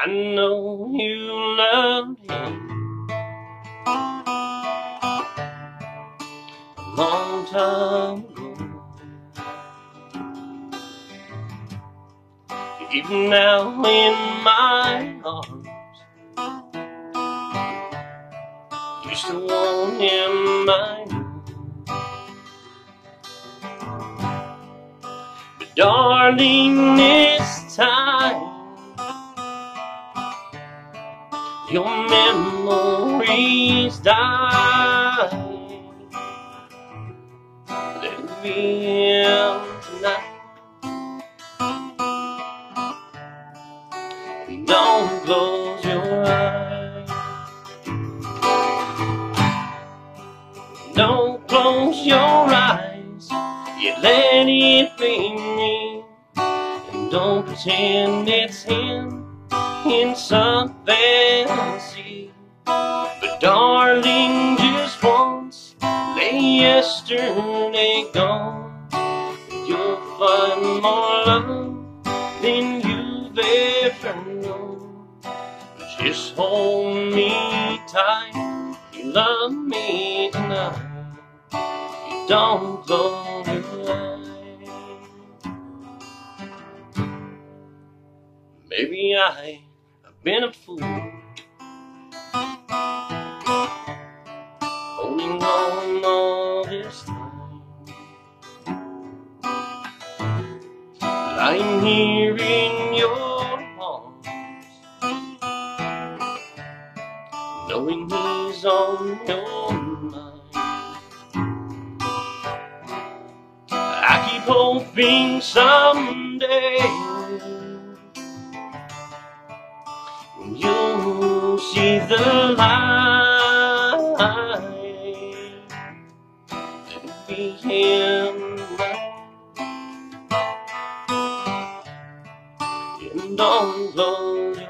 I know you loved him a long time ago. Even now in my arms, you still want him, I know. But darling, this time your memories die. Let it be him tonight. Don't close your eyes. Don't close your eyes. You let it be me. And don't pretend it's him in some fantasy. But darling, just once, let yesterday go. You'll find more love than you've ever known. Just hold me tight, you love me tonight. You don't close your eyes. Maybe I've been a fool, holding on all this time, lying here in your arms, knowing he's on your mind. I keep hoping someday you'll see the light. Let it be him tonight. And don't close your